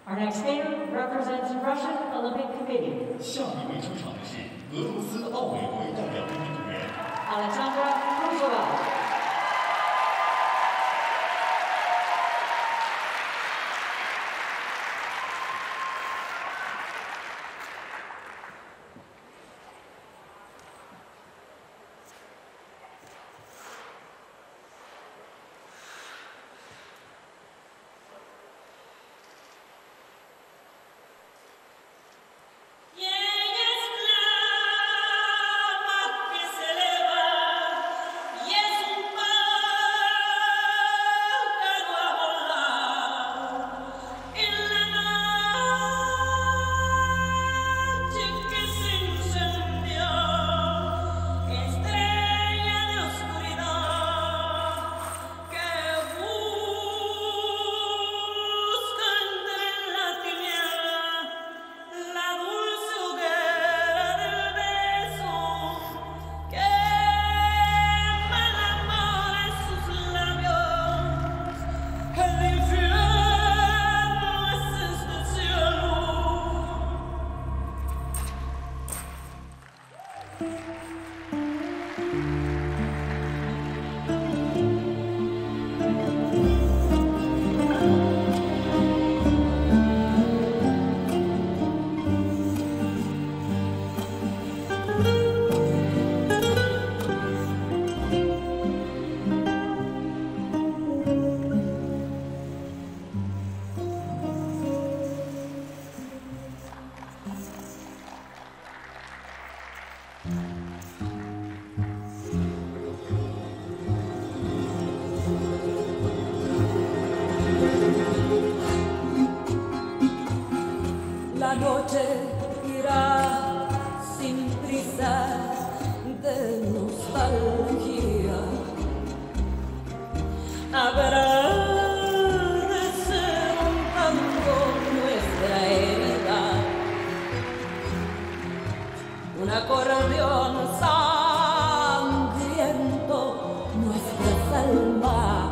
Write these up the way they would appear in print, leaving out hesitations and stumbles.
Our next skater represents Russian Olympic Committee. 下一位出场的是俄罗斯奥委会代表队运动员 Alexandra Kuzova. La noche irá sin prisa de nostalgia. Habrá de ser un tanto nuestra herida, un acordeón sangriento nuestras almas.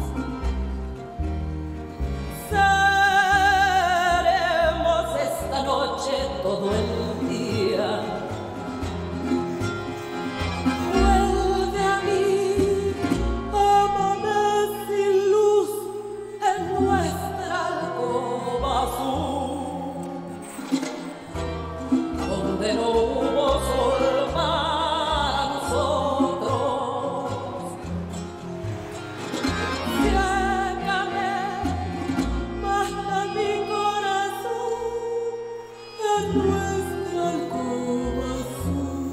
Todo el día vuelve a mí, amanece y luz en nuestra alcoba azul, donde no hubo sol para nosotros. Ciégame, mata mi corazón en nuestra alcoba azul.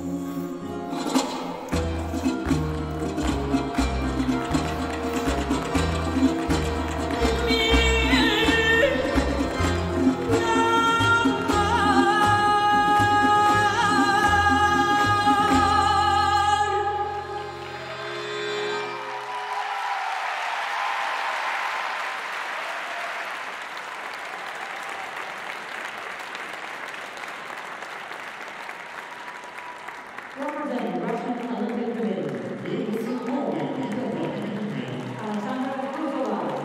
Representing Russian Olympic Committee. 俄罗斯奥委会代表队运动员 Alexandra Kuzova.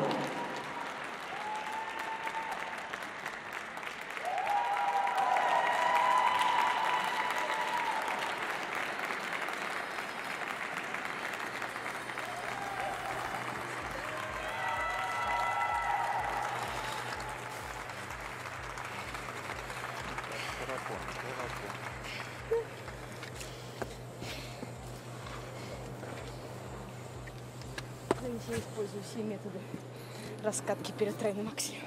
Я использую все методы раскатки перед тройным акселем.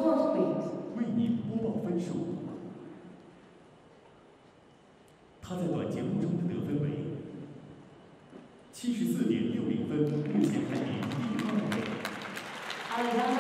scores, please. 为您播报分数。他在短节目中的得分为74.60分，目前排名第2位。 Alexander